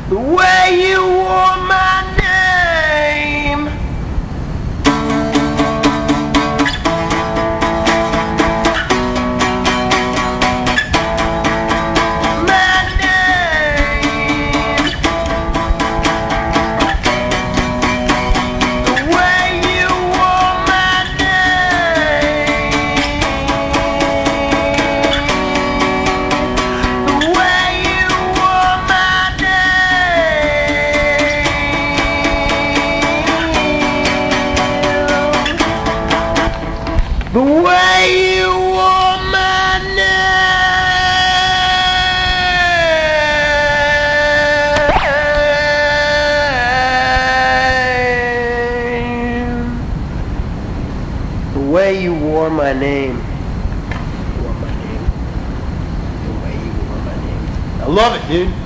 The way you wore my name. My name. The way you wore my name. The way you wore my name. The way you wore my name. The way you wore my name. Wore my name. The way you wore my name. I love it, dude.